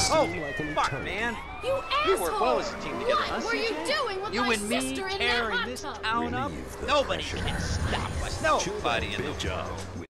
Oh, fuck, man. You We asshole! work well as a team together, huh, What were you CJ? doing with You my and me sister in that tearing hot this tub? town up? Nobody can stop us. Nobody in the world.